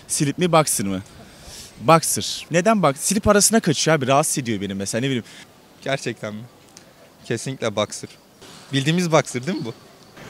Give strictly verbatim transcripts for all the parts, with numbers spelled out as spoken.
Slip mi boxer mı? Boxer. Neden bak? Slip arasına kaçıyor abi. Rahatsız ediyor beni mesela, ne bileyim. Gerçekten mi? Kesinlikle boxer. Bildiğimiz boxer değil mi bu?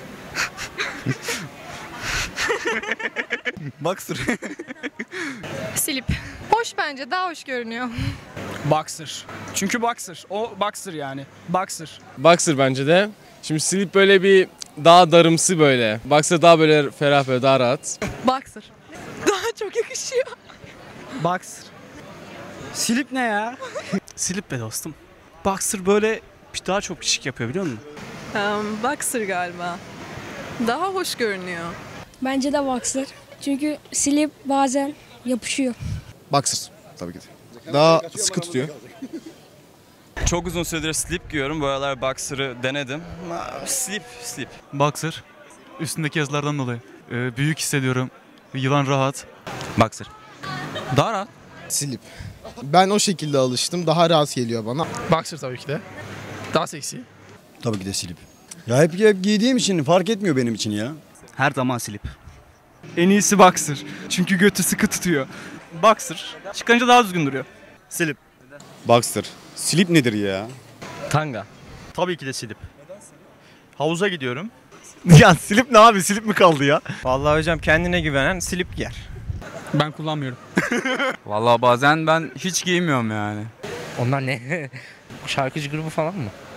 Boxer. Slip. Hoş bence, daha hoş görünüyor. Boxer. Çünkü boxer. O boxer yani. Boxer. Boxer bence de. Şimdi slip böyle bir daha darımsı böyle. Boxer daha böyle ferah, böyle daha rahat. Boxer. Daha çok yakışıyor. Boxer. Slip ne ya? Slip be dostum. Boxer böyle daha çok şık yapıyor, biliyor musun? Um, boxer galiba. Daha hoş görünüyor. Bence de boxer. Çünkü slip bazen yapışıyor. Boxer tabii ki de. Daha sıkı tutuyor. Çok uzun süredir slip giyiyorum. Bu aralar boxer'ı denedim. Ama slip, slip. Boxer. Üstündeki yazılardan dolayı. Ee, büyük hissediyorum. Yılan rahat. Boxer. Daha rahat. Slip. Ben o şekilde alıştım. Daha rahat geliyor bana. Boxer tabii ki de. Daha seksi. Tabii ki de slip. Ya hep, hep giydiğim için fark etmiyor benim için ya. Her zaman slip. En iyisi boxer. Çünkü götü sıkı tutuyor. Boxer. Çıkınca daha düzgün duruyor. Slip. Boxer. Slip nedir ya? Tanga. Tabii ki de slip. Havuza gidiyorum. Ya slip ne abi? Slip mi kaldı ya? Vallahi hocam kendine güvenen slip giyer. Ben kullanmıyorum. Vallahi bazen ben hiç giymiyorum yani. Onlar ne? Şarkıcı grubu falan mı?